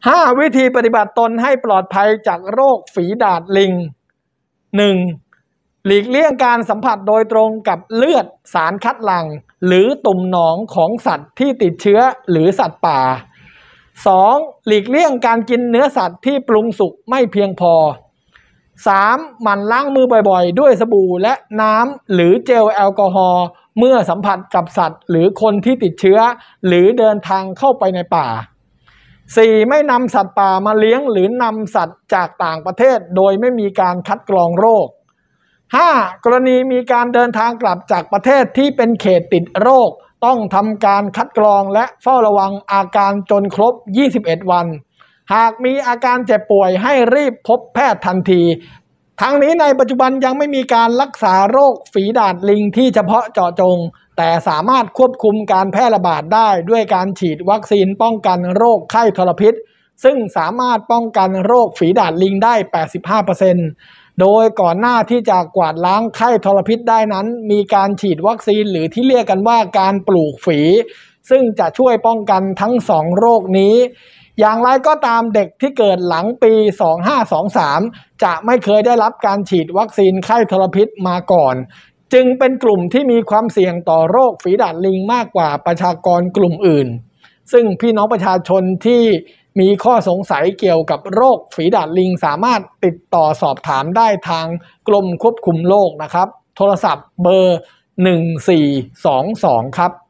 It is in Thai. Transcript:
5. วิธีปฏิบัติตนให้ปลอดภัยจากโรคฝีดาษลิง 1. หลีกเลี่ยงการสัมผัสโดยตรงกับเลือดสารคัดหลั่งหรือตุ่มหนองของสัตว์ที่ติดเชื้อหรือสัตว์ป่า 2. หลีกเลี่ยงการกินเนื้อสัตว์ที่ปรุงสุกไม่เพียงพอ 3. หมั่นล้างมือบ่อยๆด้วยสบู่และน้ำหรือเจลแอลกอฮอล์เมื่อสัมผัสกับสัตว์หรือคนที่ติดเชื้อหรือเดินทางเข้าไปในป่า 4. ไม่นำสัตว์ป่ามาเลี้ยงหรือนำสัตว์จากต่างประเทศโดยไม่มีการคัดกรองโรค 5. กรณีมีการเดินทางกลับจากประเทศที่เป็นเขตติดโรคต้องทำการคัดกรองและเฝ้าระวังอาการจนครบ 21 วัน หากมีอาการเจ็บป่วยให้รีบพบแพทย์ทันที ทั้งนี้ในปัจจุบันยังไม่มีการรักษาโรคฝีดาษลิงที่เฉพาะเจาะจงแต่สามารถควบคุมการแพร่ระบาดได้ด้วยการฉีดวัคซีนป้องกันโรคไข้ทรพิษซึ่งสามารถป้องกันโรคฝีดาษลิงได้ 85%โดยก่อนหน้าที่จะกวาดล้างไข้ทรพิษได้นั้นมีการฉีดวัคซีนหรือที่เรียกกันว่าการปลูกฝีซึ่งจะช่วยป้องกันทั้ง2โรคนี้อย่างไรก็ตามเด็กที่เกิดหลังปี 2523 จะไม่เคยได้รับการฉีดวัคซีนไข้ทรพิษมาก่อนจึงเป็นกลุ่มที่มีความเสี่ยงต่อโรคฝีดาษลิงมากกว่าประชากรกลุ่มอื่นซึ่งพี่น้องประชาชนที่มีข้อสงสัยเกี่ยวกับโรคฝีดาษลิงสามารถติดต่อสอบถามได้ทางกรมควบคุมโรคนะครับโทรศัพท์เบอร์ 1422 ครับ